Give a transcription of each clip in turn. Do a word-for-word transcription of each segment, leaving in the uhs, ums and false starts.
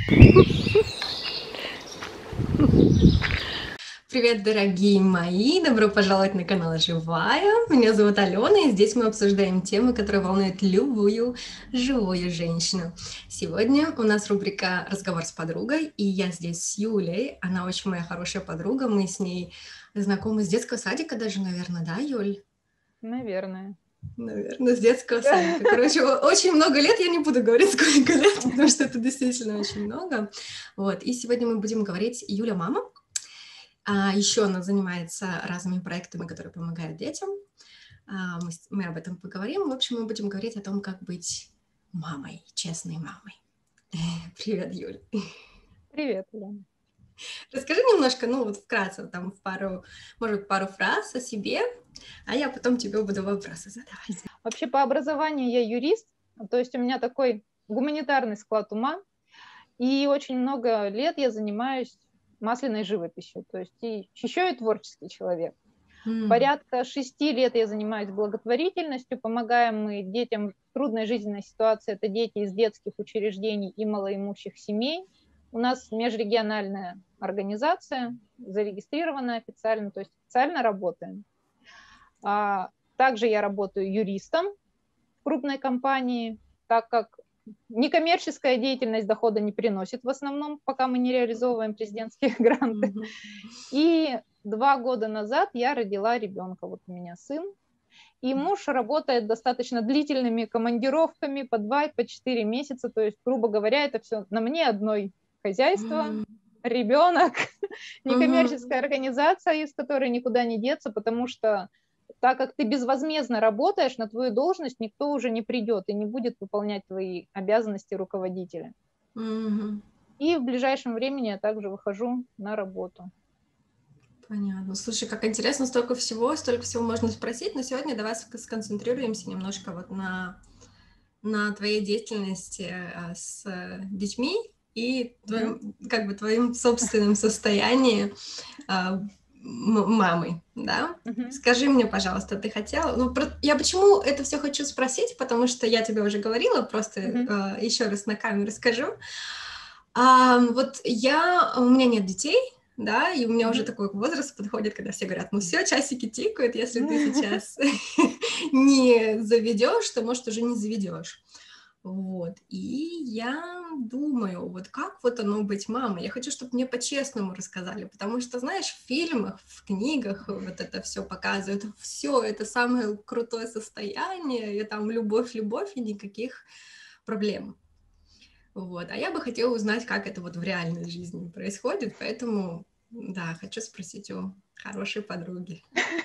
Привет, дорогие мои! Добро пожаловать на канал Живая. Меня зовут Алена, и здесь мы обсуждаем темы, которые волнуют любую живую женщину. Сегодня у нас рубрика «Разговор с подругой», и я здесь с Юлей. Она очень моя хорошая подруга, мы с ней знакомы с детского садика даже, наверное, да, Юль? Наверное. Наверное, с детского садика. Короче, очень много лет, я не буду говорить, сколько лет, потому что это действительно очень много. Вот, и сегодня мы будем говорить Юля мама. А еще она занимается разными проектами, которые помогают детям. А, мы, мы об этом поговорим. В общем, мы будем говорить о том, как быть мамой, честной мамой. Привет, Юль. Привет, Лена. Расскажи немножко, ну вот вкратце, там в пару, может, пару фраз о себе, а я потом тебе буду вопросы задавать. Вообще по образованию я юрист, то есть у меня такой гуманитарный склад ума, и очень много лет я занимаюсь масляной живописью, то есть и еще и творческий человек. Mm. Порядка шести лет я занимаюсь благотворительностью, помогаем мы детям в трудной жизненной ситуации, это дети из детских учреждений и малоимущих семей. У нас межрегиональная организация, зарегистрированная официально, то есть официально работаем. А также я работаю юристом в крупной компании, так как некоммерческая деятельность дохода не приносит в основном, пока мы не реализовываем президентские гранты. Mm-hmm. И два года назад я родила ребенка, вот у меня сын. И муж работает достаточно длительными командировками по два, по четыре месяца, то есть, грубо говоря, это все на мне одной хозяйство, mm-hmm. ребенок, некоммерческая mm-hmm. организация, из которой никуда не деться, потому что так как ты безвозмездно работаешь, на твою должность никто уже не придет и не будет выполнять твои обязанности руководителя. Mm-hmm. И в ближайшем времени я также выхожу на работу. Понятно. Слушай, как интересно, столько всего, столько всего можно спросить, но сегодня давай сконцентрируемся немножко вот на, на твоей деятельности с детьми и твоим, mm-hmm. как бы твоим собственным состоянием мамы, да? Uh-huh. Скажи мне, пожалуйста, ты хотела... Ну, про... я почему это все хочу спросить, потому что я тебе уже говорила, просто uh-huh. э, еще раз на камеру скажу. А, вот я... У меня нет детей, да, и у меня uh-huh. уже такой возраст подходит, когда все говорят, ну все, часики тикают, если ты сейчас не заведешь, то, может, уже не заведешь. Вот, и я думаю, вот как вот оно быть мамой? Я хочу, чтобы мне по-честному рассказали, потому что, знаешь, в фильмах, в книгах вот это все показывают, все, это самое крутое состояние, и там любовь, любовь, и никаких проблем. Вот, а я бы хотела узнать, как это вот в реальной жизни происходит, поэтому, да, хочу спросить у хорошей подруги.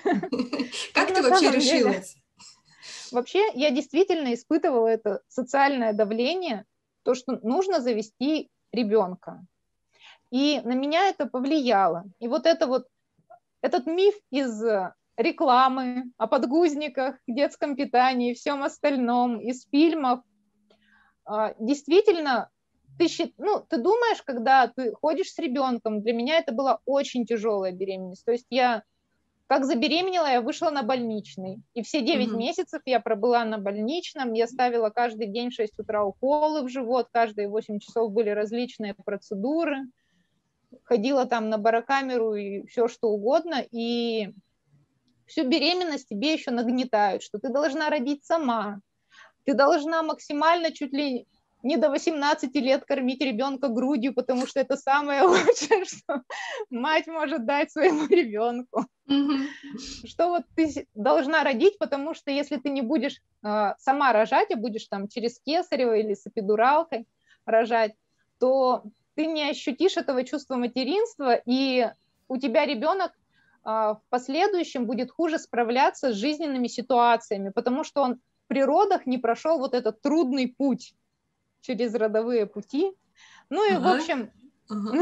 Как ты вообще решилась? Вообще, я действительно испытывала это социальное давление, то, что нужно завести ребенка. И на меня это повлияло. И вот это вот, этот миф из рекламы о подгузниках, детском питании и всем остальном, из фильмов, действительно, ты, ну, ты думаешь, когда ты ходишь с ребенком, для меня это была очень тяжелая беременность. То есть я... Как забеременела, я вышла на больничный. И все девять uh-huh. месяцев я пробыла на больничном. Я ставила каждый день в шесть утра уколы в живот. Каждые восемь часов были различные процедуры. Ходила там на барокамеру и все что угодно. И всю беременность тебе еще нагнетают, что ты должна родить сама. Ты должна максимально чуть ли не до восемнадцати лет кормить ребенка грудью, потому что это самое лучшее, что мать может дать своему ребенку. Mm-hmm. Что вот ты должна родить, потому что если ты не будешь э, сама рожать, а будешь там через кесарево или с эпидуралкой рожать, то ты не ощутишь этого чувства материнства, и у тебя ребенок э, в последующем будет хуже справляться с жизненными ситуациями, потому что он в природах не прошел вот этот трудный путь через родовые пути. Ну и, ага. в общем, ага.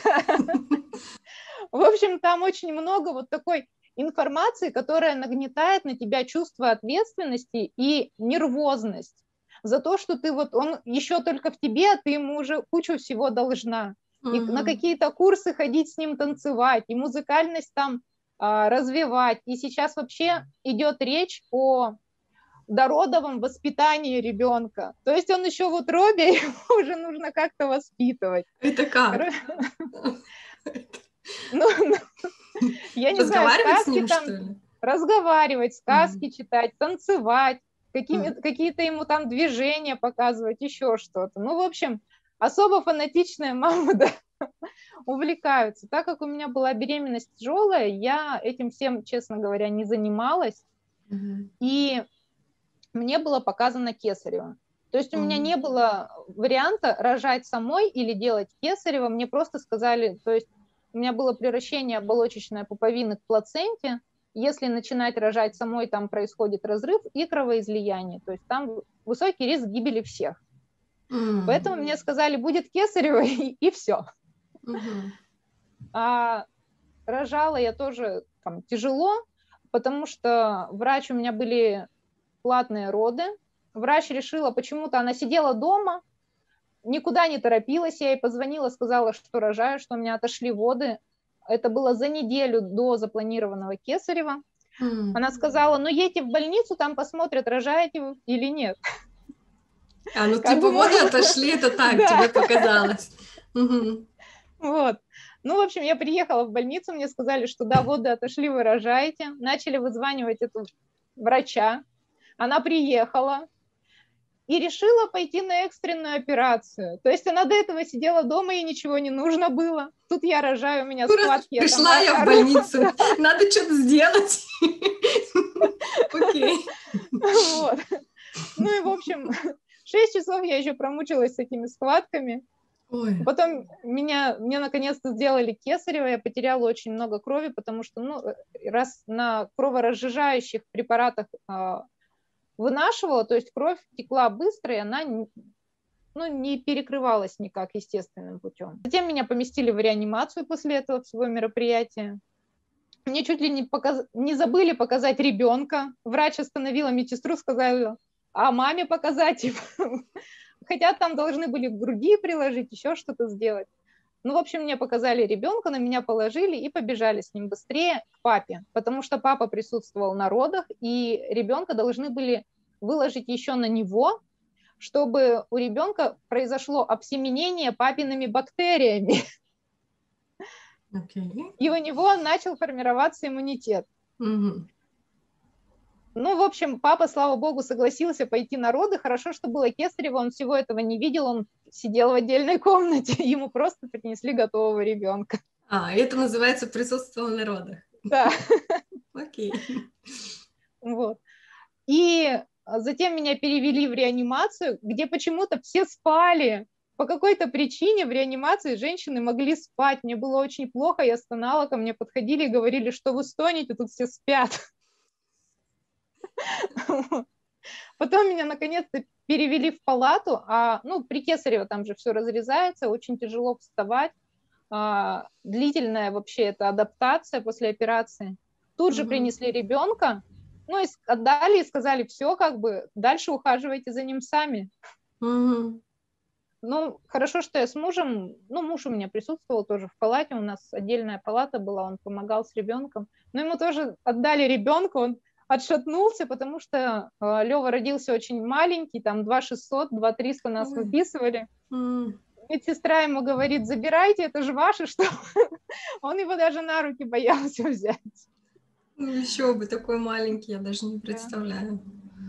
в общем, там очень много вот такой информации, которая нагнетает на тебя чувство ответственности и нервозность за то, что ты вот, он еще только в тебе, а ты ему уже кучу всего должна. И uh-huh. на какие-то курсы ходить с ним танцевать, и музыкальность там а, развивать. И сейчас вообще идет речь о дородовом воспитании ребенка. То есть он еще в утробе, его уже нужно как-то воспитывать. Это как? Ну, я не знаю, Разговаривать с сказки ним, там, что ли? разговаривать, сказки Мгм. читать, танцевать, какими- Мгм. какие-то ему там движения показывать, еще что-то. Ну, в общем, особо фанатичные мамы, да, увлекаются. Так как у меня была беременность тяжелая, я этим всем, честно говоря, не занималась, Мгм. и мне было показано кесарево. То есть у меня Мгм. не было варианта рожать самой или делать кесарево, мне просто сказали, то есть у меня было превращение оболочечной пуповины к плаценте, если начинать рожать самой, там происходит разрыв и кровоизлияние, то есть там высокий риск гибели всех. М. Поэтому мне сказали, будет кесарево, и, и все. Мгм. А рожала я тоже там тяжело, потому что врач, у меня были платные роды. Врач решила, почему-то она сидела дома, никуда не торопилась, я ей позвонила, сказала, что рожаю, что у меня отошли воды. Это было за неделю до запланированного кесарева. М. Она сказала, ну едьте в больницу, там посмотрят, рожаете вы или нет. А, ну Как типа бы воды можно... отошли, это так Да, тебе показалось. Мгм. вот. Ну, в общем, я приехала в больницу, мне сказали, что да, воды отошли, вы рожаете. Начали вызванивать эту врача. Она приехала и решила пойти на экстренную операцию. То есть она до этого сидела дома, и ничего не нужно было. Тут я рожаю, у меня Ну, раз схватки, я там пришла я в ору. больницу, надо что-то сделать. Окей. Вот. Ну и, в общем, шесть часов я еще промучилась с этими схватками. Ой. Потом меня, мне наконец-то сделали кесарево, я потеряла очень много крови, потому что ну, раз на кроворазжижающих препаратах а, вынашивала, то есть кровь текла быстро, и она ну, не перекрывалась никак естественным путем. Затем меня поместили в реанимацию после этого всего мероприятия. Мне чуть ли не, показ... не забыли показать ребенка. Врач остановила медсестру, сказала, а маме показать. Хотя там должны были к груди приложить, еще что-то сделать. Ну, в общем, мне показали ребенка, на меня положили и побежали с ним быстрее к папе, потому что папа присутствовал на родах, и ребенка должны были выложить еще на него, чтобы у ребенка произошло обсеменение папиными бактериями. Okay. И у него начал формироваться иммунитет. Mm-hmm. Ну, в общем, папа, слава богу, согласился пойти на роды. Хорошо, что было кесарево, он всего этого не видел, он сидел в отдельной комнате, ему просто принесли готового ребенка. А, это называется присутствовал на родах. Да. Окей. Okay. Вот. И затем меня перевели в реанимацию, где почему-то все спали. По какой-то причине в реанимации женщины могли спать. Мне было очень плохо, я стонала, ко мне подходили и говорили, что вы стонете, тут все спят. Потом меня наконец-то перевели в палату, а ну, при кесарево там же все разрезается, очень тяжело вставать. А, длительная вообще это адаптация после операции. Тут же принесли ребенка, ну, и отдали и сказали, все, как бы, дальше ухаживайте за ним сами. Mm-hmm. Ну, хорошо, что я с мужем, ну, муж у меня присутствовал тоже в палате, у нас отдельная палата была, он помогал с ребенком, но ему тоже отдали ребенка, он отшатнулся, потому что э, Лева родился очень маленький, там два шестьсот, два триста нас Ой. Выписывали. Mm. Медсестра ему говорит, забирайте, это же ваше, что он его даже на руки боялся взять. Ну, еще бы, такой маленький, я даже не представляю.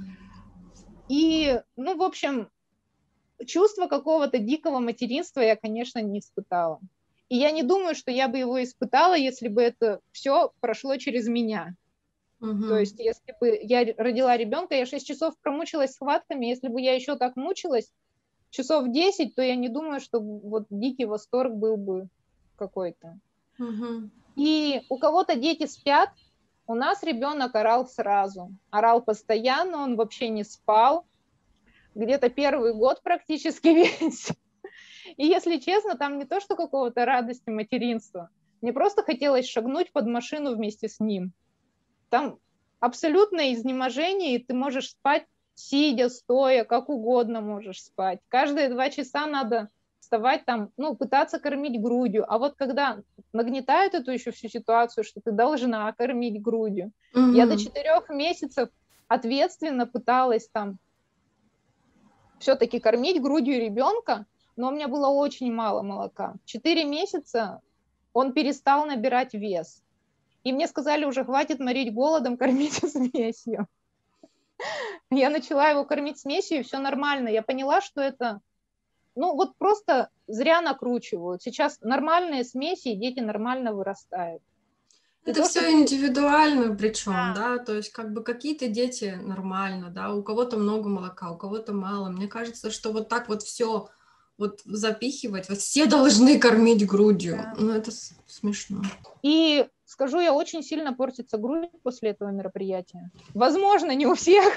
И, ну, в общем, чувство какого-то дикого материнства я, конечно, не испытала. И я не думаю, что я бы его испытала, если бы это все прошло через меня. Угу. То есть, если бы я родила ребенка, я шесть часов промучилась схватками, если бы я еще так мучилась, часов десять, то я не думаю, что вот дикий восторг был бы какой-то. Угу. И у кого-то дети спят, у нас ребенок орал сразу. Орал постоянно, он вообще не спал. Где-то первый год практически весь. И если честно, там не то, что какого-то радости материнства. Мне просто хотелось шагнуть под машину вместе с ним. Там абсолютное изнеможение, и ты можешь спать сидя, стоя, как угодно можешь спать. Каждые два часа надо вставать там, ну, пытаться кормить грудью. А вот когда нагнетают эту еще всю ситуацию, что ты должна кормить грудью. Mm-hmm. Я до четырех месяцев ответственно пыталась там все-таки кормить грудью ребенка, но у меня было очень мало молока. Четыре месяца он перестал набирать вес. И мне сказали, уже хватит морить голодом, кормите смесью. Я начала его кормить смесью, и все нормально. Я поняла, что это, ну вот просто зря накручивают. Сейчас нормальные смеси, и дети нормально вырастают. Это все что... индивидуально причем, да. да, то есть как бы какие-то дети нормально, да, у кого-то много молока, у кого-то мало. Мне кажется, что вот так вот все вот запихивать, вот все должны кормить грудью, да. Ну это смешно. И скажу, я очень сильно портится грудь после этого мероприятия. Возможно, не у всех.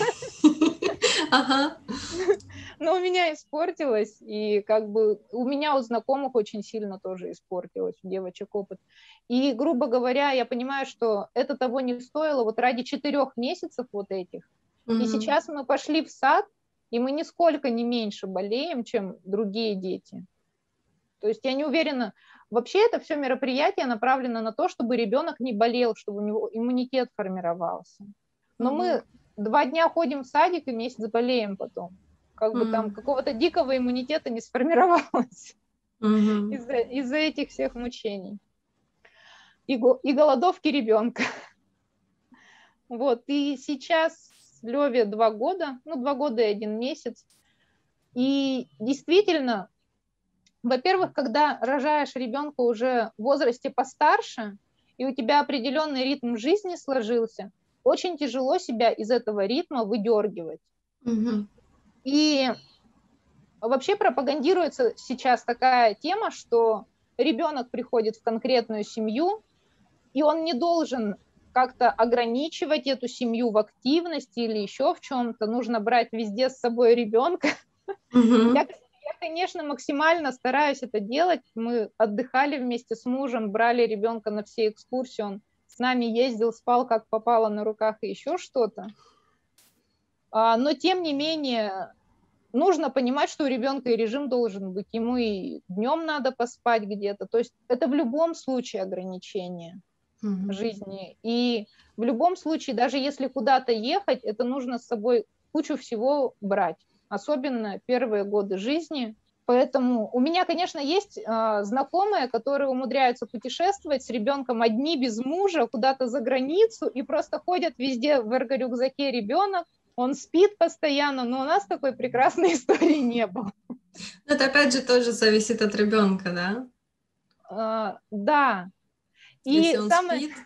Ага. Но у меня испортилось, и как бы у меня у знакомых очень сильно тоже испортилось, у девочек опыт. И, грубо говоря, я понимаю, что это того не стоило вот ради четырех месяцев вот этих. Mm-hmm. И сейчас мы пошли в сад, и мы нисколько не меньше болеем, чем другие дети. То есть я не уверена, вообще это все мероприятие направлено на то, чтобы ребенок не болел, чтобы у него иммунитет формировался. Но mm-hmm. мы два дня ходим в садик и месяц болеем потом. Как бы mm-hmm. там какого-то дикого иммунитета не сформировалось mm-hmm. из-за, из-за этих всех мучений. И, го- и голодовки ребенка. Вот. И сейчас Леве два года, ну, два года и один месяц. И действительно, во-первых, когда рожаешь ребенка уже в возрасте постарше, и у тебя определенный ритм жизни сложился, очень тяжело себя из этого ритма выдергивать. Mm-hmm. И вообще пропагандируется сейчас такая тема, что ребенок приходит в конкретную семью, и он не должен как-то ограничивать эту семью в активности или еще в чем-то. Нужно брать везде с собой ребенка. Mm-hmm. Я, я, конечно, максимально стараюсь это делать. Мы отдыхали вместе с мужем, брали ребенка на все экскурсии, он с нами ездил, спал как попало на руках и еще что-то. А, но, тем не менее, нужно понимать, что у ребенка и режим должен быть. Ему и днем надо поспать где-то. То есть это в любом случае ограничение mm-hmm. жизни. И в любом случае, даже если куда-то ехать, это нужно с собой кучу всего брать. Особенно первые годы жизни. Поэтому у меня, конечно, есть э, знакомые, которые умудряются путешествовать с ребенком одни, без мужа, куда-то за границу, и просто ходят везде в эрго-рюкзаке ребенок, он спит постоянно, но у нас такой прекрасной истории не было. Это опять же тоже зависит от ребенка, да? А, да. И если он самое... спит?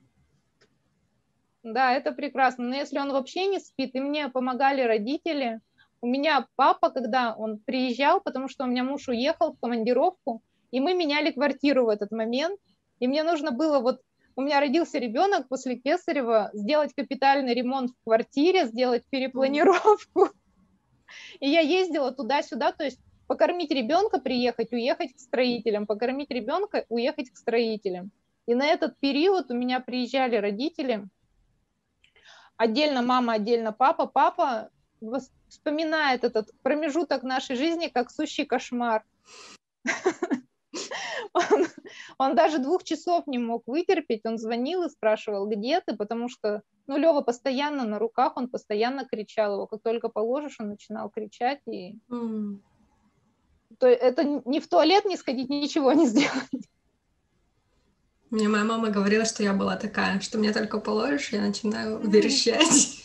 Да, это прекрасно. Но если он вообще не спит, и мне помогали родители. У меня папа, когда он приезжал, потому что у меня муж уехал в командировку, и мы меняли квартиру в этот момент, и мне нужно было вот... У меня родился ребенок после кесарева, сделать капитальный ремонт в квартире, сделать перепланировку. И я ездила туда-сюда, то есть покормить ребенка, приехать, уехать к строителям, покормить ребенка, уехать к строителям. И на этот период у меня приезжали родители, отдельно мама, отдельно папа. Папа вспоминает этот промежуток нашей жизни как сущий кошмар. Он, он даже двух часов не мог вытерпеть, он звонил и спрашивал, где ты, потому что, ну, Лёва постоянно на руках, он постоянно кричал, его как только положишь, он начинал кричать, и mm. то это ни в туалет не сходить, ничего не сделать. Мне моя мама говорила, что я была такая, что мне только положишь, я начинаю верещать.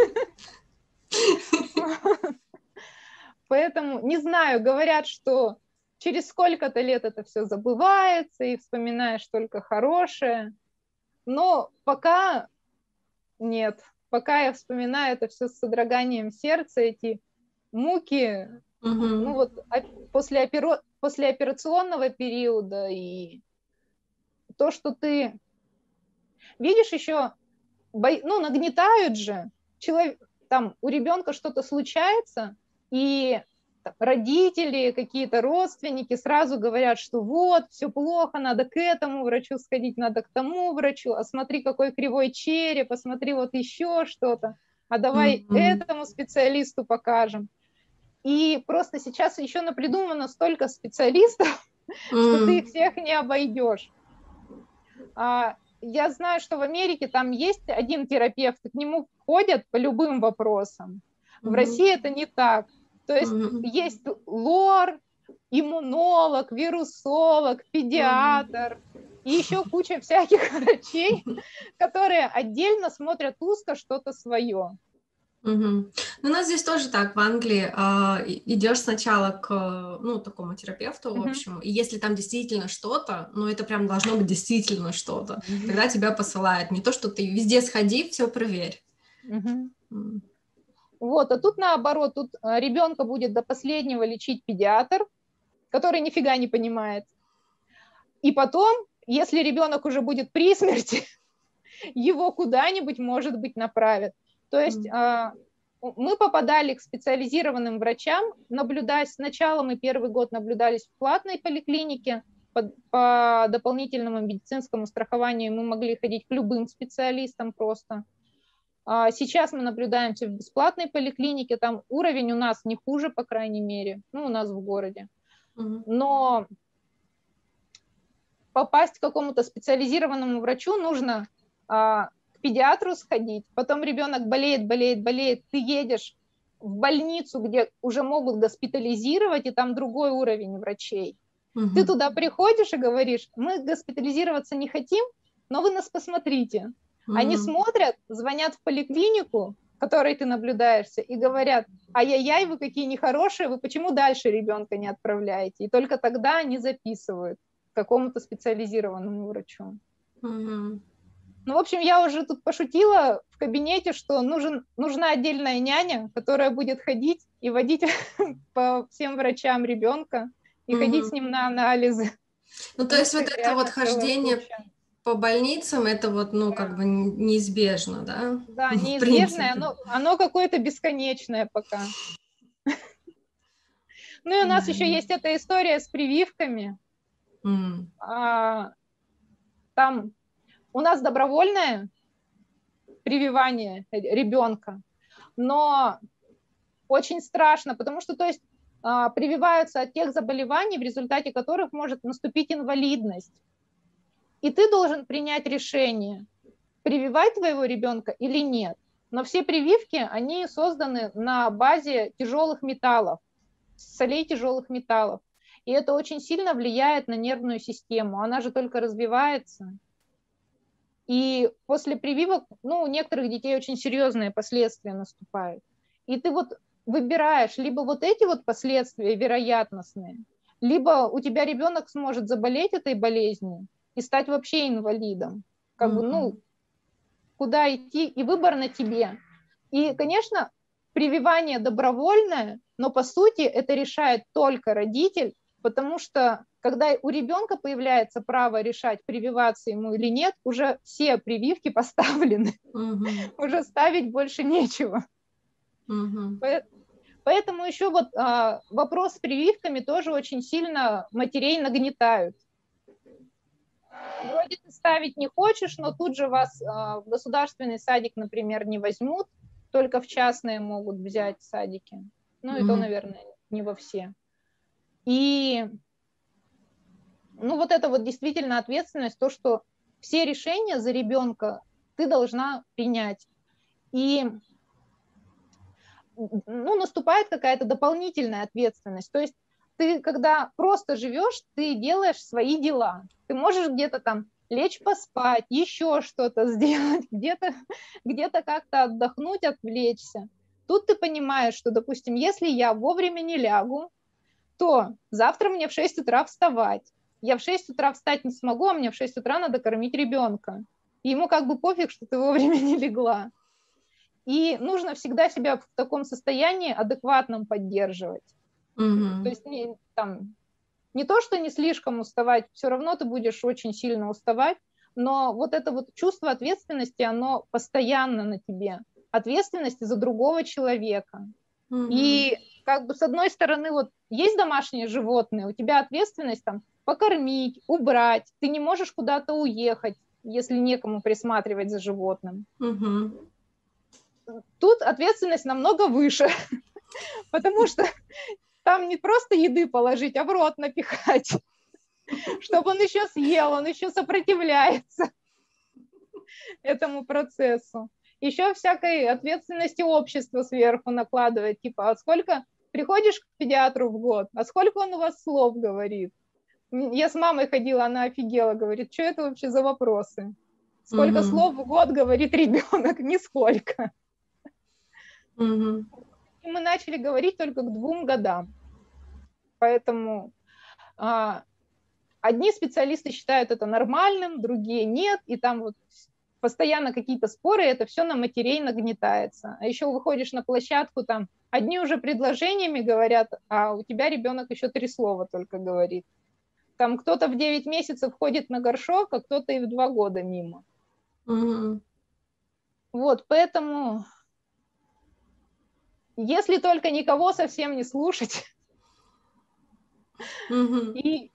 Поэтому, не знаю, говорят, что через сколько-то лет это все забывается, и вспоминаешь только хорошее. Но пока нет. Пока я вспоминаю это все с содроганием сердца, эти муки, угу. ну вот после, опера... после операционного периода, и то, что ты видишь еще, бо... ну, нагнетают же, человек, там у ребенка что-то случается, и родители, какие-то родственники сразу говорят, что вот, все плохо, надо к этому врачу сходить, надо к тому врачу, а смотри, какой кривой череп, а смотри, вот еще что-то, а давай mm-hmm. этому специалисту покажем. И просто сейчас еще напридумано столько специалистов, mm-hmm. что ты их всех не обойдешь. А, я знаю, что в Америке там есть один терапевт, к нему ходят по любым вопросам. В Мгм. России это не так. То есть Мгм. есть лор, иммунолог, вирусолог, педиатр и еще куча всяких врачей, которые отдельно смотрят узко что-то свое. Мгм. Ну, у нас здесь тоже так, в Англии, а, и идешь сначала к, ну, такому терапевту, в Мгм. общем, и если там действительно что-то, ну, это прям должно быть действительно что-то, Мгм. тогда тебя посылают. Не то, что ты везде сходи, все проверь. Мгм. М. Вот, а тут наоборот, тут а, ребенка будет до последнего лечить педиатр, который нифига не понимает. И потом, если ребенок уже будет при смерти, его куда-нибудь, может быть, направят. То есть М. а, у- мы попадали к специализированным врачам, наблюдая, сначала мы первый год наблюдались в платной поликлинике, по, по дополнительному медицинскому страхованию мы могли ходить к любым специалистам просто. А сейчас мы наблюдаемся в бесплатной поликлинике, там уровень у нас не хуже, по крайней мере, ну, у нас в городе. Мгм. Но попасть к какому-то специализированному врачу нужно а, к педиатру сходить, потом ребенок болеет, болеет, болеет, ты едешь в больницу, где уже могут госпитализировать, и там другой уровень врачей. Ты Мгм. туда приходишь и говоришь, мы госпитализироваться не хотим, но вы нас посмотрите. Они Мгм. смотрят, звонят в поликлинику, в которой ты наблюдаешься, и говорят, ай-яй-яй, вы какие нехорошие, вы почему дальше ребенка не отправляете? И только тогда они записывают к какому-то специализированному врачу. Мгм. Ну, в общем, я уже тут пошутила в кабинете, что нужен, нужна отдельная няня, которая будет ходить и водить по всем врачам ребенка и ходить с Мгм. ним на анализы, Ну, то потому есть что вот их это вот реально целая хождение куча. по больницам, это вот, ну, как Да, бы н- неизбежно, да, да, в неизбежное, принципе. оно, оно какое-то бесконечное пока. Ну и у нас еще Да. есть эта история с прививками. М. А, там у нас добровольное прививание ребенка, но очень страшно, потому что, то есть, а, прививаются от тех заболеваний, в результате которых может наступить инвалидность. И ты должен принять решение, прививать твоего ребенка или нет. Но все прививки, они созданы на базе тяжелых металлов, солей тяжелых металлов. И это очень сильно влияет на нервную систему. Она же только развивается. И после прививок, ну, у некоторых детей очень серьезные последствия наступают. И ты вот выбираешь либо вот эти вот последствия вероятностные, либо у тебя ребенок сможет заболеть этой болезнью и стать вообще инвалидом. Как бы, ну, Мгм. куда идти, и выбор на тебе. И, конечно, прививание добровольное, но по сути это решает только родитель, потому что когда у ребенка появляется право решать, прививаться ему или нет, уже все прививки поставлены, Мгм. уже ставить больше нечего. Мгм. Поэтому еще вот а, вопрос с прививками тоже очень сильно матерей нагнетают. Вроде ты ставить не хочешь, но тут же вас а, в государственный садик, например, не возьмут, только в частные могут взять садики. Ну и то, Мгм. наверное, не во все. И ну вот это вот действительно ответственность, то, что все решения за ребенка ты должна принять. И ну, наступает какая-то дополнительная ответственность. То есть ты, когда просто живешь, ты делаешь свои дела. Ты можешь где-то там лечь поспать, еще что-то сделать, где-то где как-то отдохнуть, отвлечься. Тут ты понимаешь, что, допустим, если я вовремя не лягу, то завтра мне в шесть утра вставать. Я в шесть утра встать не смогу, а мне в шесть утра надо кормить ребенка. И ему как бы пофиг, что ты вовремя не легла. И нужно всегда себя в таком состоянии адекватном поддерживать. То Мгм. есть не, там, не то, что не слишком уставать, все равно ты будешь очень сильно уставать, но вот это вот чувство ответственности, оно постоянно на тебе. Ответственности за другого человека. Мгм. И как бы с одной стороны, вот есть домашние животные, у тебя ответственность там покормить, убрать, ты не можешь куда-то уехать, если некому присматривать за животным. Мгм. Тут ответственность намного выше, потому что там не просто еды положить, а в рот напихать, чтобы он еще съел, он еще сопротивляется этому процессу. еще всякой ответственности общества сверху накладывает, типа, а сколько приходишь к педиатру в год, а сколько он у вас слов говорит? Я с мамой ходила, она офигела, говорит, что это вообще за вопросы? Сколько Мгм. слов в год говорит ребенок? Нисколько. Мгм. И мы начали говорить только к двум годам. Поэтому а, одни специалисты считают это нормальным, другие нет, и там вот постоянно какие-то споры, это все на матерей нагнетается. А еще выходишь на площадку, там одни уже предложениями говорят, а у тебя ребенок еще три слова только говорит. Там кто-то в девять месяцев ходит на горшок, а кто-то и в два года мимо. Мгм. Вот, поэтому, если только никого совсем не слушать, Мгм. и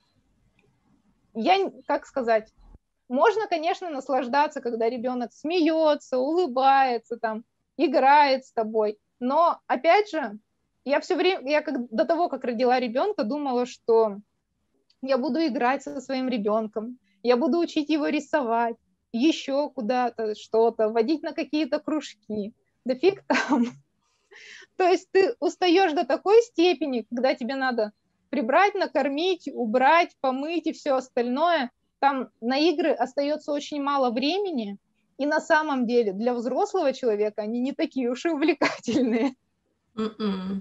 я, как сказать, можно, конечно, наслаждаться, когда ребенок смеется, улыбается, там, играет с тобой, но, опять же, я все время, я как, до того, как родила ребенка, думала, что я буду играть со своим ребенком, я буду учить его рисовать, еще куда-то что-то, водить на какие-то кружки. Да фиг там. То есть ты устаешь до такой степени, когда тебе надо прибрать, накормить, убрать, помыть и все остальное. Там на игры остается очень мало времени, и на самом деле для взрослого человека они не такие уж и увлекательные. Мгм.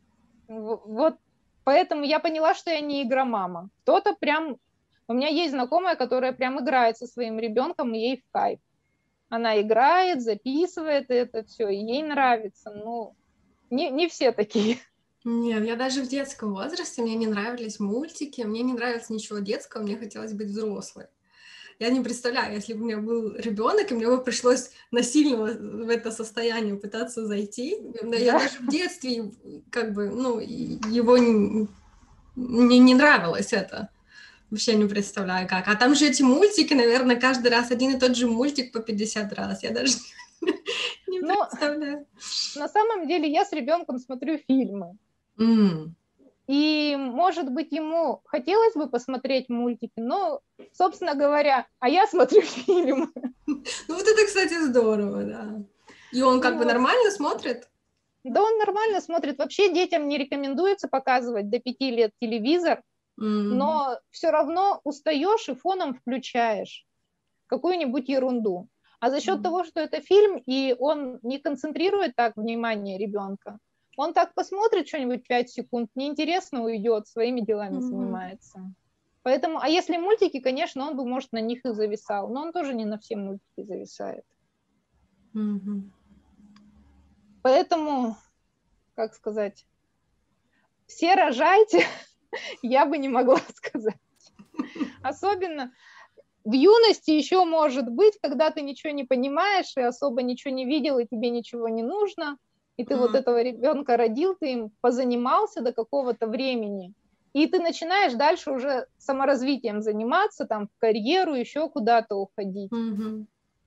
Вот поэтому я поняла, что я не игромама. Кто-то прям... У меня есть знакомая, которая прям играет со своим ребенком, и ей в кайф. Она играет, записывает это все, и ей нравится. Ну, не, не все такие. Нет, я даже в детском возрасте, мне не нравились мультики, мне не нравилось ничего детского, мне хотелось быть взрослой. Я не представляю, если бы у меня был ребенок, и мне бы пришлось насильно в это состояние пытаться зайти. Я Да? даже в детстве, как бы, ну, его не, мне не нравилось это. Вообще не представляю, как. А там же эти мультики, наверное, каждый раз один и тот же мультик по пятьдесят раз. Я даже не Ну, представляю. на самом деле я с ребенком смотрю фильмы. М. И, может быть, ему хотелось бы посмотреть мультики, но, собственно говоря, а я смотрю фильмы. Ну вот это, кстати, здорово, да. И он как бы Вот. нормально смотрит? Да он нормально смотрит. Вообще детям не рекомендуется показывать до пяти лет телевизор, М. но все равно устаешь и фоном включаешь какую-нибудь ерунду. А за счет того, что это фильм, и он не концентрирует так внимание ребенка, он так посмотрит что-нибудь пять секунд, неинтересно уйдет, своими делами Мгм. занимается. Поэтому, а если мультики, конечно, он бы, может, на них и зависал, но он тоже не на все мультики зависает. Мгм. Поэтому, как сказать, все рожайте, я бы не могла сказать. Особенно в юности еще может быть, когда ты ничего не понимаешь и особо ничего не видел, и тебе ничего не нужно, и ты вот М. этого ребенка родил, ты им позанимался до какого-то времени, и ты начинаешь дальше уже саморазвитием заниматься, там, в карьеру, еще куда-то уходить. Мгм.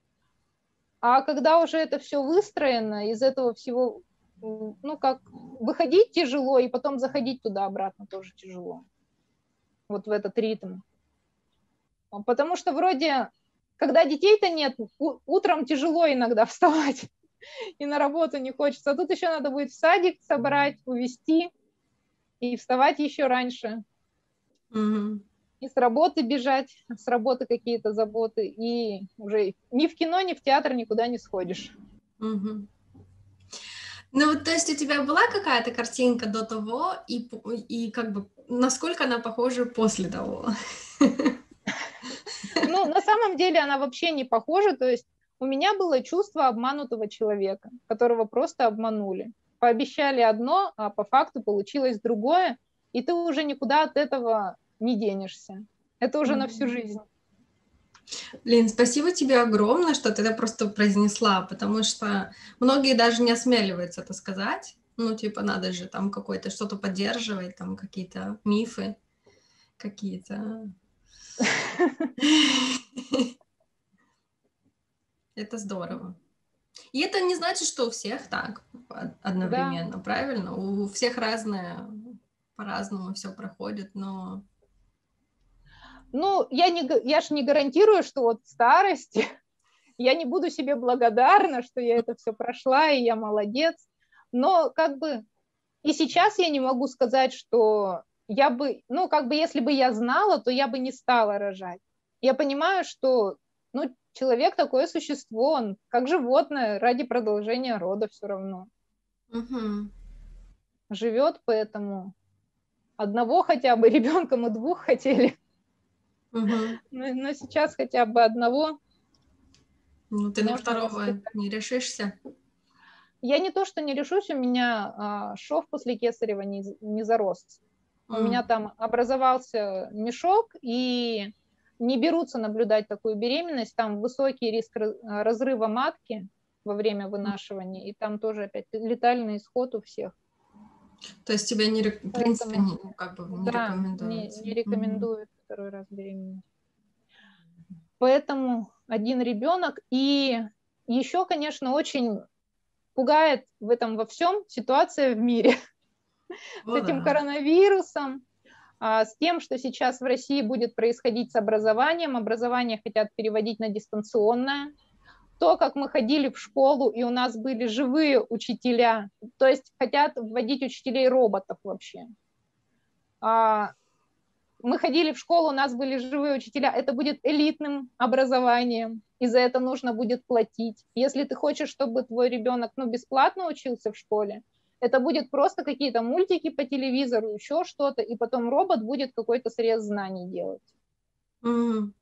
А когда уже это все выстроено, из этого всего, ну, как, выходить тяжело, и потом заходить туда-обратно тоже тяжело. Вот в этот ритм. Потому что вроде, когда детей-то нет, у- утром тяжело иногда вставать, и на работу не хочется. А тут еще надо будет в садик собрать, увезти, и вставать еще раньше. Мгм. И с работы бежать, с работы какие-то заботы. И уже ни в кино, ни в театр никуда не сходишь. Мгм. Ну вот, то есть у тебя была какая-то картинка до того, и, п- и как бы насколько она похожа после того? Ну, на самом деле она вообще не похожа. То есть у меня было чувство обманутого человека, которого просто обманули. Пообещали одно, а по факту получилось другое, и ты уже никуда от этого не денешься. Это уже на всю Мгм. жизнь. Блин, спасибо тебе огромное, что ты это просто произнесла, потому что многие даже не осмеливаются это сказать. Ну, типа, надо же там какое-то что-то поддерживать, там какие-то мифы какие-то. Это здорово. И это не значит, что у всех так од- Да. одновременно, правильно? У всех разное, по-разному все проходит, но... Ну, я, не, га- я ж не гарантирую, что вот в старости я не буду себе благодарна, что я это все прошла, и я молодец. Но как бы и сейчас я не могу сказать, что я бы, ну, как бы если бы я знала, то я бы не стала рожать. Я понимаю, что, ну, человек такое существо, он как животное ради продолжения рода все равно Угу. живет, поэтому одного хотя бы ребенка мы двух хотели, Угу. но, но сейчас хотя бы одного. Ну, ты на Можно второго воспитать. не решишься? Я не то, что не решусь, у меня а, шов после кесарева не, не зарос. У М. меня там образовался мешок, и не берутся наблюдать такую беременность. Там высокий риск разрыва матки во время вынашивания, и там тоже опять летальный исход у всех. То есть тебе, не, в принципе, Поэтому, не, ну, как бы не да, не, рекомендуется? не Мгм. рекомендуют второй раз беременеть. Поэтому один ребенок. И еще, конечно, очень пугает в этом во всем ситуация в мире с О, этим да. коронавирусом, а, с тем, что сейчас в России будет происходить с образованием. Образование хотят переводить на дистанционное. То, как мы ходили в школу, и у нас были живые учителя, то есть хотят вводить учителей-роботов вообще. А, мы ходили в школу, у нас были живые учителя, это будет элитным образованием, и за это нужно будет платить. Если ты хочешь, чтобы твой ребенок, ну, бесплатно учился в школе, это будет просто какие-то мультики по телевизору, еще что-то, и потом робот будет какой-то срез знаний делать. Мгм.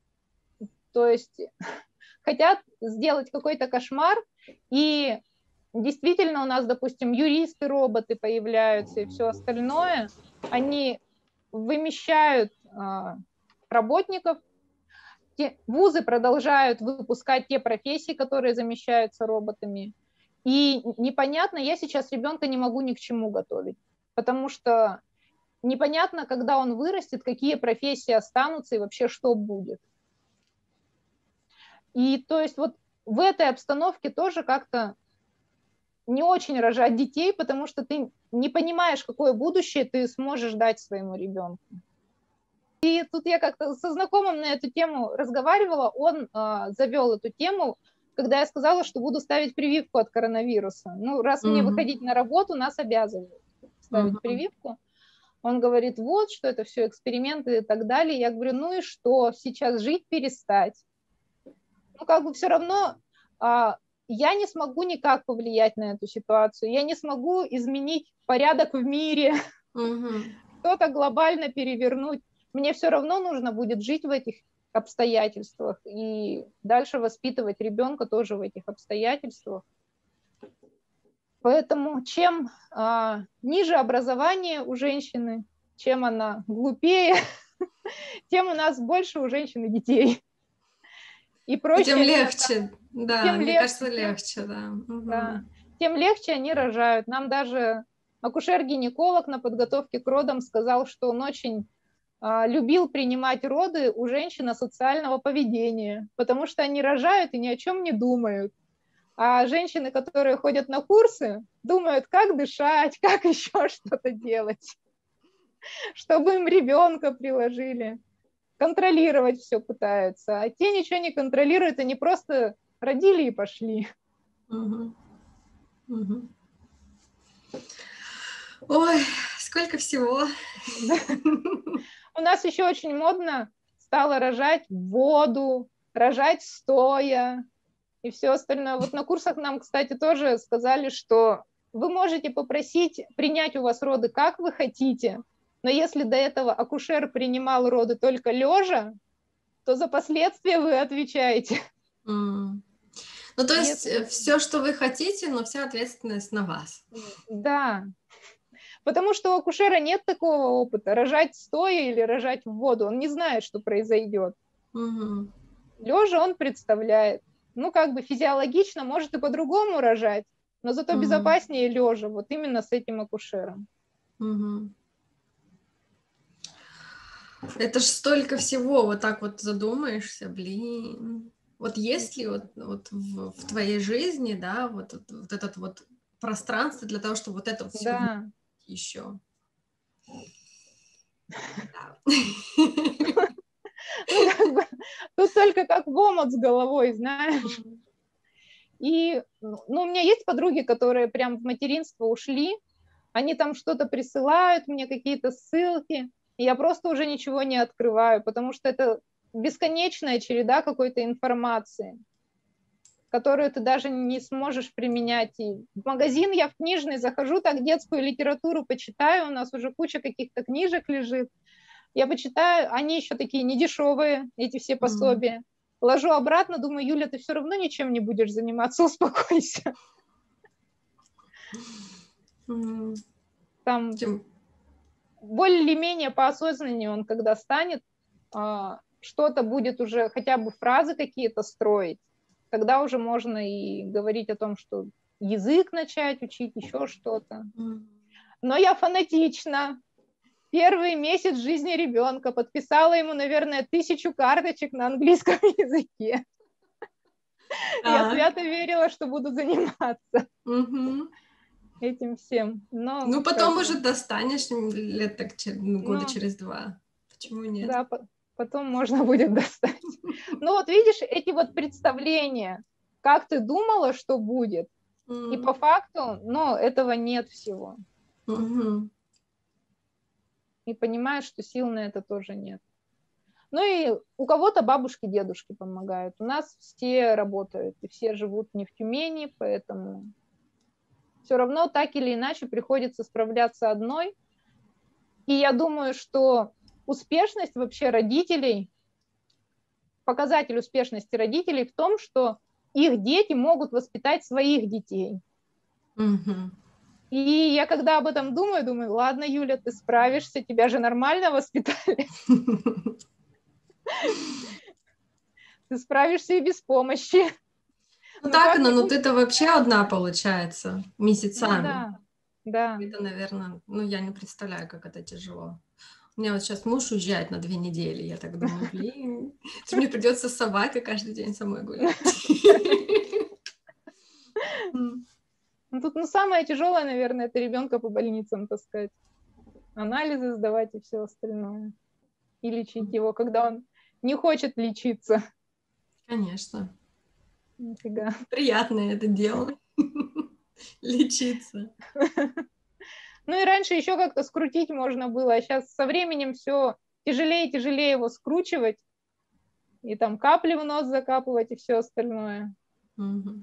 То есть хотят сделать какой-то кошмар, и действительно у нас, допустим, юристы-роботы появляются и все остальное, они вымещают а, работников, те, вузы продолжают выпускать те профессии, которые замещаются роботами. И непонятно, я сейчас ребенка не могу ни к чему готовить, потому что непонятно, когда он вырастет, какие профессии останутся и вообще что будет. И то есть вот в этой обстановке тоже как-то не очень рожать детей, потому что ты не понимаешь, какое будущее ты сможешь дать своему ребенку. И тут я как-то со знакомым на эту тему разговаривала, он э, завел эту тему, когда я сказала, что буду ставить прививку от коронавируса. Ну, раз мне Мгм. выходить на работу, нас обязывают ставить Мгм. прививку. Он говорит, вот, что это все эксперименты и так далее. Я говорю, ну и что, сейчас жить перестать? Ну, как бы все равно а, я не смогу никак повлиять на эту ситуацию, я не смогу изменить порядок в мире, Мгм. что-то глобально перевернуть. Мне все равно нужно будет жить в этих обстоятельствах и дальше воспитывать ребенка тоже в этих обстоятельствах. Поэтому чем а, ниже образование у женщины, чем она глупее, тем у нас больше у женщины детей. И проще Тем они, легче, да, тем мне легче, кажется, тем, легче, да. да, Мгм. тем легче они рожают. Нам даже акушер-гинеколог на подготовке к родам сказал, что он очень а, любил принимать роды у женщин асоциального поведения, потому что они рожают и ни о чем не думают. А женщины, которые ходят на курсы, думают, как дышать, как еще что-то делать, чтобы им ребенка приложили. Контролировать все пытаются. А те ничего не контролируют, они просто родили и пошли. Мгм. Мгм. Ой, сколько всего. У нас еще очень модно стало рожать в воду, рожать стоя и все остальное. Вот на курсах нам, кстати, тоже сказали, что вы можете попросить принять у вас роды, как вы хотите, но если до этого акушер принимал роды только лежа, то за последствия вы отвечаете. М. Ну, то есть Если... все, что вы хотите, но вся ответственность на вас. Да, потому что у акушера нет такого опыта, рожать стоя или рожать в воду, он не знает, что произойдет. Мгм. Лежа он представляет. Ну, как бы физиологично, может и по-другому рожать, но зато Мгм. безопаснее лежа, вот именно с этим акушером. Мгм. Это ж столько всего, вот так вот задумаешься, блин. Вот есть ли вот, вот в, в твоей жизни, да, вот, вот, вот этот вот пространство для того, чтобы вот это вот все Да. еще? Да. Ну, как бы, тут только как в омут с головой, знаешь. И, ну, у меня есть подруги, которые прям в материнство ушли, они там что-то присылают мне, какие-то ссылки, и я просто уже ничего не открываю, потому что это бесконечная череда какой-то информации, которую ты даже не сможешь применять. И в магазин я в книжный захожу, так детскую литературу почитаю, у нас уже куча каких-то книжек лежит, я почитаю, они еще такие недешевые, эти все пособия. Mm. Ложу обратно, думаю, Юля, ты все равно ничем не будешь заниматься, успокойся. Mm. Там Чем? Более-менее поосознаннее он, когда станет, что-то будет уже, хотя бы фразы какие-то строить, тогда уже можно и говорить о том, что язык начать учить, еще что-то. Mm. Но я фанатична. Первый месяц жизни ребенка подписала ему, наверное, тысячу карточек на английском языке. Я свято верила, что буду заниматься этим всем. Но ну, потом уже достанешь лет так, ну, года через два. Почему нет? Да, потом можно будет достать. Ну, вот видишь, эти вот представления, как ты думала, что будет, и по факту, ну, этого нет всего. И понимаешь, что сил на это тоже нет. Ну и у кого-то бабушки, дедушки помогают. У нас все работают, и все живут не в Тюмени, поэтому все равно так или иначе приходится справляться одной. И я думаю, что успешность вообще родителей, показатель успешности родителей в том, что их дети могут воспитать своих детей. Mm-hmm. И я когда об этом думаю, думаю, ладно, Юля, ты справишься, тебя же нормально воспитали. Ты справишься и без помощи. Ну, ну так, но ну, ты-то вообще одна, получается, месяцами. Ну, да, да. Это, наверное, ну, я не представляю, как это тяжело. У меня вот сейчас муж уезжает на две недели, я так думаю, блин, мне придется с собакой каждый день со мной гулять. Ну, тут ну, самое тяжелое, наверное, это ребенка по больницам таскать. Анализы сдавать и все остальное. И лечить его, когда он не хочет лечиться. Конечно. Нифига. Приятное это дело. Лечиться. Ну и раньше еще как-то скрутить можно было, а сейчас со временем все тяжелее и тяжелее его скручивать. И там капли в нос закапывать и все остальное. Угу.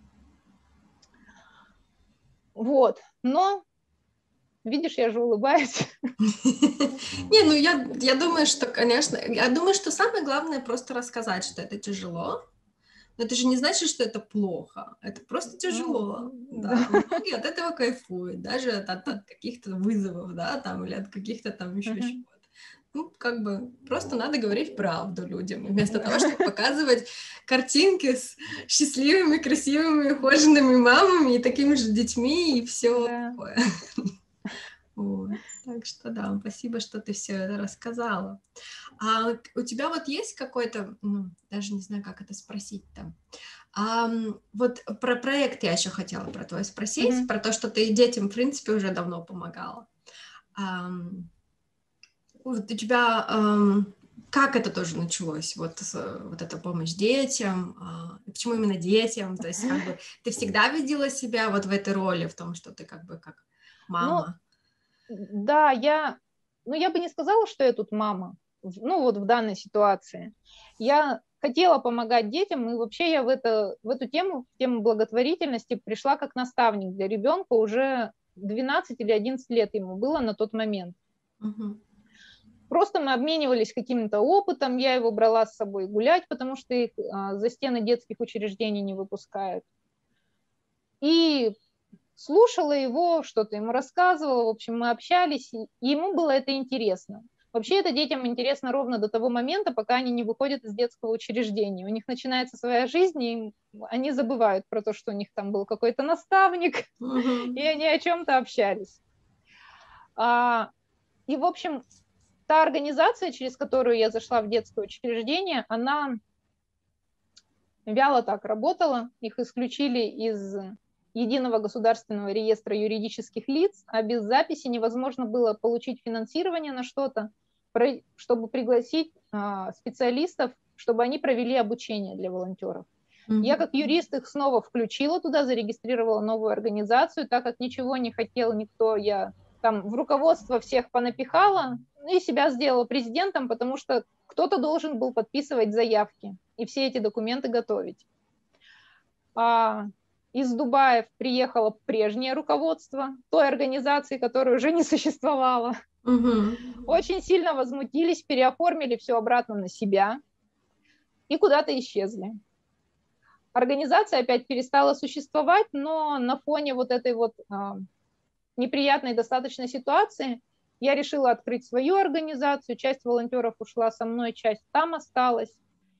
Вот, но, видишь, я же улыбаюсь. Не, ну я, я думаю, что, конечно, я думаю, что самое главное просто рассказать, что это тяжело. Но это же не значит, что это плохо. Это просто тяжело. Ну, да. Да. Многие от этого кайфуют, даже от, от, от каких-то вызовов, да, там, или от каких-то там еще uh-huh. чего-то. Ну, как бы, просто надо говорить правду людям, вместо того, чтобы показывать картинки с счастливыми, красивыми, ухоженными мамами и такими же детьми, и все такое. Вот. Так что да, спасибо, что ты все это рассказала. А у тебя вот есть какой-то, ну, даже не знаю, как это спросить-то. А, вот про проект я еще хотела про твой спросить, mm-hmm. про то, что ты детям, в принципе, уже давно помогала. А, вот у тебя, а, как это тоже началось, вот, вот эта помощь детям, а, почему именно детям? То есть как бы ты всегда видела себя вот в этой роли, в том, что ты как бы как мама? Ну, да, я, ну, я бы не сказала, что я тут мама, ну, вот в данной ситуации. Я хотела помогать детям, и вообще я в, это, в эту тему, в тему благотворительности пришла как наставник для ребенка, уже двенадцать или одиннадцать лет ему было на тот момент. Uh-huh. Просто мы обменивались каким-то опытом, я его брала с собой гулять, потому что их а, за стены детских учреждений не выпускают. И слушала его, что-то ему рассказывала, в общем, мы общались, и ему было это интересно. Вообще это детям интересно ровно до того момента, пока они не выходят из детского учреждения. У них начинается своя жизнь, и они забывают про то, что у них там был какой-то наставник, uh-huh. и они о чем-то общались. А, и, в общем, та организация, через которую я зашла в детское учреждение, она вяло так работала, их исключили из Единого государственного реестра юридических лиц, а без записи невозможно было получить финансирование на что-то, чтобы пригласить специалистов чтобы они провели обучение для волонтеров. Mm-hmm. Я как юрист их снова включила туда, зарегистрировала новую организацию, так как ничего не хотел никто, я там в руководство всех понапихала, и себя сделала президентом, потому что кто-то должен был подписывать заявки и все эти документы готовить. А из Дубая приехало прежнее руководство той организации, которая уже не существовала. Mm-hmm. Очень сильно возмутились, переоформили все обратно на себя и куда-то исчезли. Организация опять перестала существовать, но на фоне вот этой вот а, неприятной достаточно ситуации я решила открыть свою организацию. Часть волонтеров ушла со мной, часть там осталась.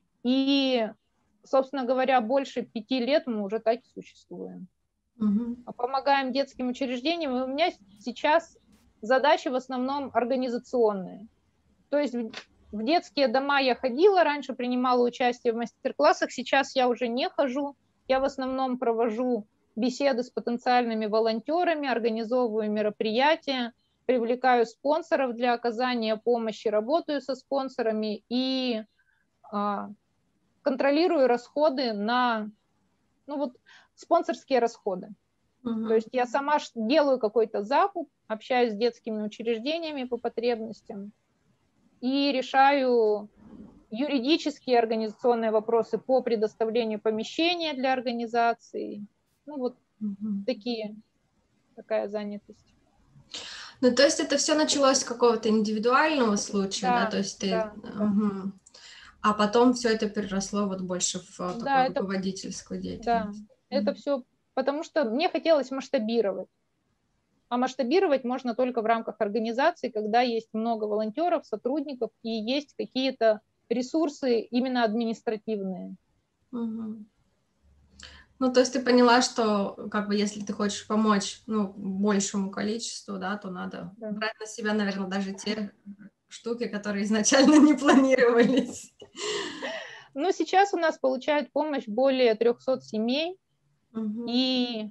И, собственно говоря, больше пяти лет мы уже так и существуем. Mm-hmm. Помогаем детским учреждениям. И у меня сейчас задачи в основном организационные. То есть в детские дома я ходила, раньше принимала участие в мастер-классах, сейчас я уже не хожу. Я в основном провожу беседы с потенциальными волонтерами, организовываю мероприятия, привлекаю спонсоров для оказания помощи, работаю со спонсорами и а, контролирую расходы на, ну вот, спонсорские расходы. Uh-huh. То есть я сама делаю какой-то закуп, общаюсь с детскими учреждениями по потребностям и решаю юридические организационные вопросы по предоставлению помещения для организации. Ну вот uh-huh. такие, такая занятость. Ну, то есть это все началось с какого-то индивидуального случая, да, да то есть ты... Да, угу. да. А потом все это переросло вот больше в такую да, это, руководительскую деятельность. Да, mm-hmm. это все, потому что мне хотелось масштабировать. А масштабировать можно только в рамках организации, когда есть много волонтеров, сотрудников и есть какие-то ресурсы именно административные. Угу. Ну, то есть ты поняла, что как бы если ты хочешь помочь, ну, большему количеству, да, то надо да. брать на себя, наверное, даже те штуки, которые изначально не планировались. Ну, сейчас у нас получают помощь более трехсот семей, угу. и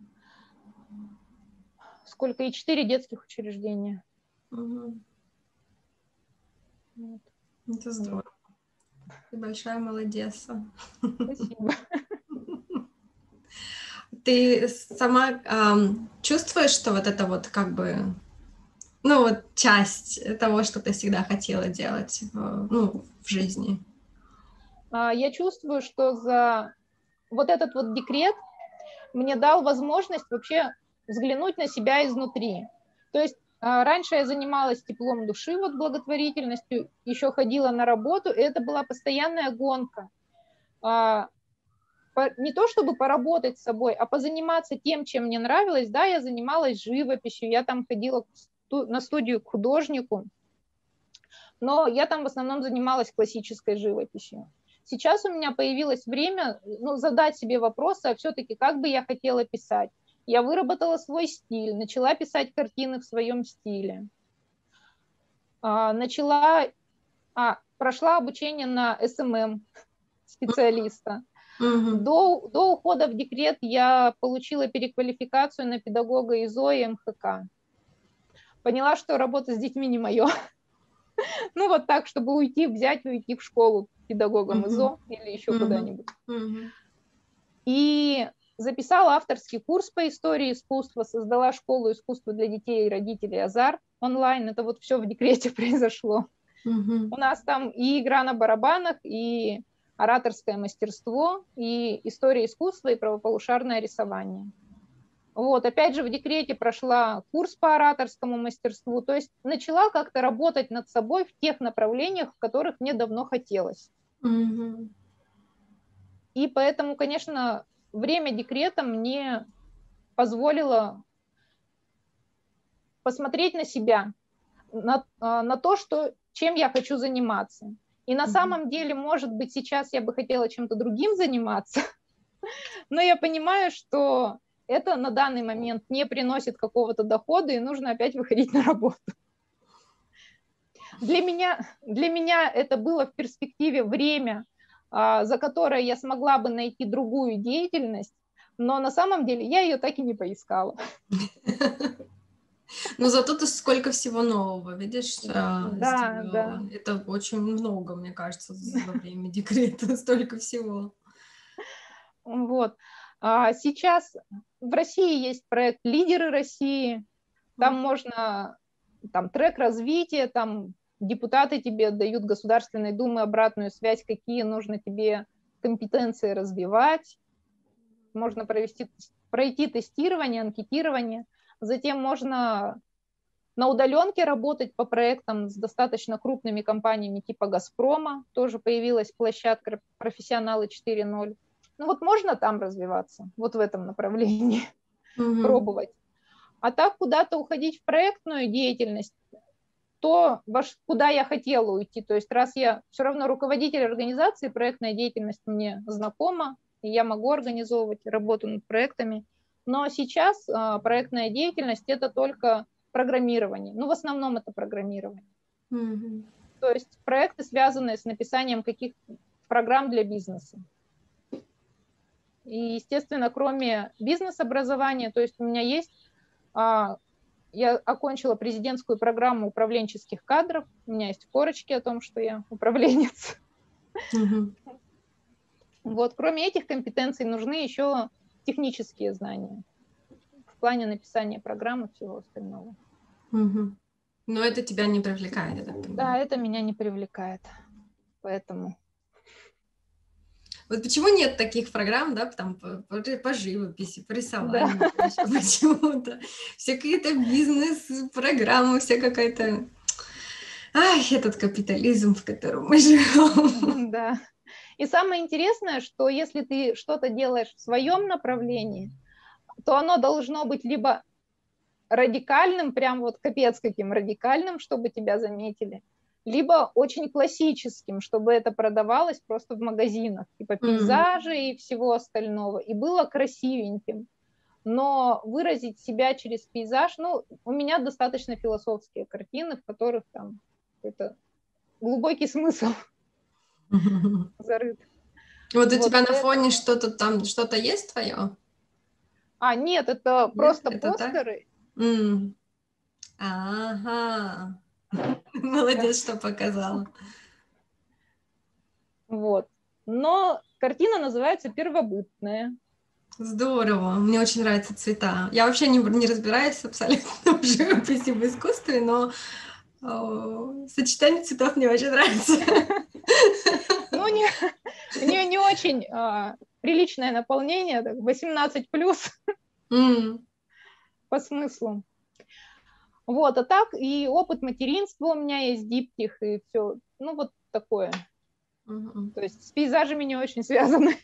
сколько, и четыре детских учреждения. Угу. Вот. Это здорово. Ты большая молодеца. Спасибо. Ты сама эм, чувствуешь, что вот это вот как бы, ну вот часть того, что ты всегда хотела делать, в, ну, в жизни? Я чувствую, что за вот этот вот декрет мне дал возможность вообще взглянуть на себя изнутри. То есть раньше я занималась теплом души, вот благотворительностью, еще ходила на работу, и это была постоянная гонка. Не то чтобы поработать с собой, а позаниматься тем, чем мне нравилось. Да, я занималась живописью, я там ходила на студию к художнику, но я там в основном занималась классической живописью. Сейчас у меня появилось время, ну, задать себе вопросы, а все-таки как бы я хотела писать. Я выработала свой стиль, начала писать картины в своем стиле. А, начала, а, прошла обучение на эс эм эм специалиста. Mm-hmm. До, до ухода в декрет я получила переквалификацию на педагога ИЗО и эм ха ка. Поняла, что работа с детьми не мое. Ну вот так, чтобы уйти, взять и уйти в школу педагогом ИЗО mm-hmm. или еще mm-hmm. куда-нибудь. Mm-hmm. И записала авторский курс по истории искусства, создала школу искусства для детей и родителей «Азар» онлайн. Это вот все в декрете произошло. Mm-hmm. У нас там и игра на барабанах, и ораторское мастерство, и история искусства, и правополушарное рисование. Вот, опять же, в декрете прошла курс по ораторскому мастерству, то есть начала как-то работать над собой в тех направлениях, в которых мне давно хотелось. Mm-hmm. И поэтому, конечно, время декрета мне позволило посмотреть на себя, на, на то, что, чем я хочу заниматься. И на mm-hmm. самом деле, может быть, сейчас я бы хотела чем-то другим заниматься, но я понимаю, что это на данный момент не приносит какого-то дохода, и нужно опять выходить на работу. Для меня, для меня это было в перспективе время, за которое я смогла бы найти другую деятельность, но на самом деле я ее так и не поискала. Но зато ты сколько всего нового, видишь, а, Да, сделала. да. Это очень много, мне кажется, за время декрета, столько всего. Вот. А сейчас в России есть проект «Лидеры России». Там можно, там трек развития, там депутаты тебе дают Государственной Думы обратную связь, какие нужно тебе компетенции развивать. Можно провести, пройти тестирование, анкетирование. Затем можно на удаленке работать по проектам с достаточно крупными компаниями типа «Газпрома». Тоже появилась площадка «Профессионалы четыре ноль». Ну вот можно там развиваться, вот в этом направлении, Мгм. пробовать. А так куда-то уходить в проектную деятельность, то, куда я хотела уйти. То есть раз я все равно руководитель организации, проектная деятельность мне знакома, и я могу организовывать работу над проектами. Но сейчас а, проектная деятельность – это только программирование. Ну, в основном это программирование. Мгм. То есть проекты, связанные с написанием каких-то программ для бизнеса. И, естественно, кроме бизнес-образования, то есть у меня есть, а, я окончила президентскую программу управленческих кадров, у меня есть корочки о том, что я управленец. Мгм. Вот, кроме этих компетенций нужны еще технические знания в плане написания программ и всего остального. Мгм. Но это тебя не привлекает, я так Да, понимаю. это меня не привлекает, поэтому... Вот почему нет таких программ, да, там по, по, по живописи, по Да. рисованию, по еще почему-то. Все какие-то бизнес-программы, вся какая-то... Ай, этот капитализм, в котором мы живем. Да. И самое интересное, что если ты что-то делаешь в своем направлении, то оно должно быть либо радикальным, прям вот капец каким радикальным, чтобы тебя заметили, либо очень классическим, чтобы это продавалось просто в магазинах, типа пейзажи и всего остального, и было красивеньким. Но выразить себя через пейзаж, ну, у меня достаточно философские картины, в которых там какой-то глубокий смысл зарыт. Вот у Вот, тебя на поэтому... фоне что-то там, что-то есть твое? А, нет, это Нет, просто это так? постеры. М. Ага. Да. Молодец, что показала. Вот. Но картина называется «Первобытная». Здорово, мне очень нравятся цвета. Я вообще не, не разбираюсь абсолютно в живописи, в искусстве, но о, сочетание цветов мне очень нравится. Ну, не, у нее не очень а, приличное наполнение, восемнадцать плюс Mm. по смыслу. Вот, а так и опыт материнства у меня есть диптих, и все, ну, вот такое. Mm-hmm. То есть с пейзажами не очень связаны.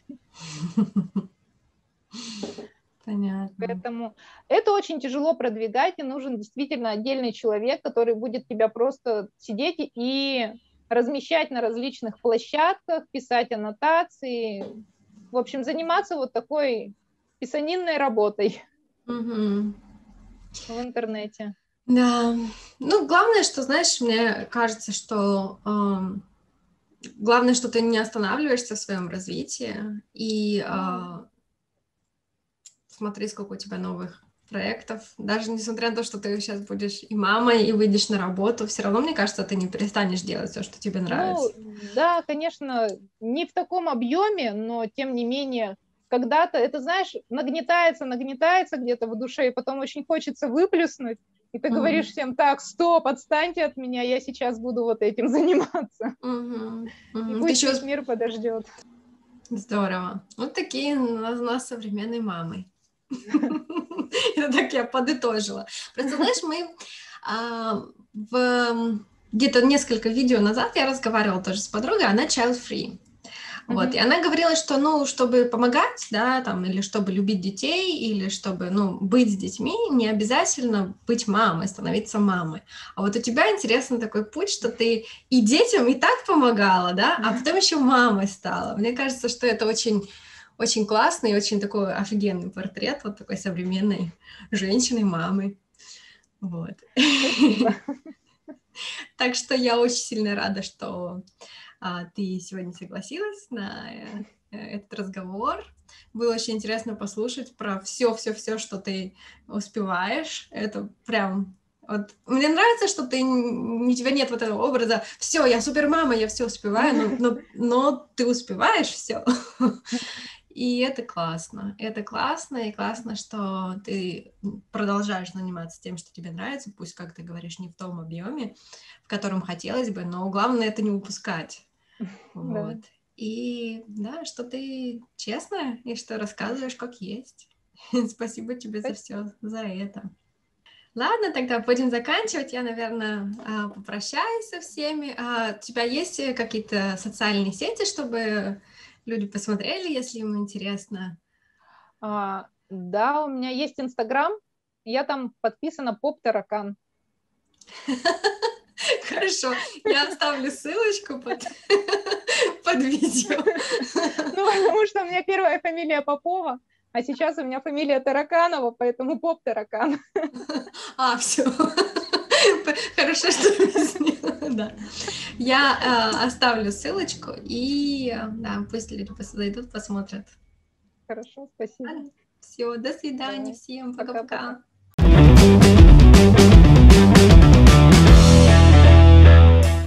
Понятно. Поэтому это очень тяжело продвигать, и нужен действительно отдельный человек, который будет тебя просто сидеть и размещать на различных площадках, писать аннотации, в общем, заниматься вот такой писанинной работой Mm-hmm. в интернете. Да, ну главное, что, знаешь, мне кажется, что эм, главное, что ты не останавливаешься в своем развитии и э, смотри, сколько у тебя новых проектов. Даже несмотря на то, что ты сейчас будешь и мамой, и выйдешь на работу, все равно, мне кажется, ты не перестанешь делать все, что тебе Ну, нравится. да, конечно, не в таком объеме, но тем не менее, когда-то, это, знаешь, нагнетается, нагнетается где-то в душе, и потом очень хочется выплеснуть, и ты Угу. говоришь всем: так, стоп, отстаньте от меня, я сейчас буду вот этим заниматься. Угу. Угу. И Ты пусть еще... весь мир подождет. Здорово. Вот такие у нас, у нас современные мамы. Это так я подытожила. Просто, знаешь, мы а, в где-то несколько видео назад я разговаривала тоже с подругой, она child-free. Вот, и она говорила, что, ну, чтобы помогать, да, там, или чтобы любить детей, или чтобы, ну, быть с детьми, не обязательно быть мамой, становиться мамой. А вот у тебя интересный такой путь, что ты и детям и так помогала, да, а потом еще мамой стала. Мне кажется, что это очень, очень классный, очень такой офигенный портрет вот такой современной женщины, мамы. Вот. Спасибо. Так что я очень сильно рада, что а, ты сегодня согласилась на э, этот разговор. Было очень интересно послушать про все-все-все, что ты успеваешь. Это прям Вот. Мне нравится, что ты, у тебя нет вот этого образа, все, я супермама, я все успеваю, но, но, но ты успеваешь все. И это классно. Это классно, и классно, что ты продолжаешь заниматься тем, что тебе нравится, пусть, как ты говоришь, не в том объеме, в котором хотелось бы, но главное это не упускать. Вот. Да. И да, что ты честная, и что рассказываешь как есть. Спасибо тебе за все, за это. Ладно, тогда будем заканчивать. Я, наверное, попрощаюсь со всеми. А у тебя есть какие-то социальные сети, чтобы люди посмотрели, если им интересно? А, да, у меня есть Инстаграм. Я там подписана Поп-таракан. Хорошо, я оставлю ссылочку под, под видео. Ну, потому что у меня первая фамилия Попова, а сейчас у меня фамилия Тараканова, поэтому Поп-таракан. А, все. Хорошо, что объяснила, да. Я э, оставлю ссылочку, и да, пусть люди зайдут, посмотрят. Хорошо, спасибо. Все, до свидания Давай. всем, Пока-пока. пока-пока.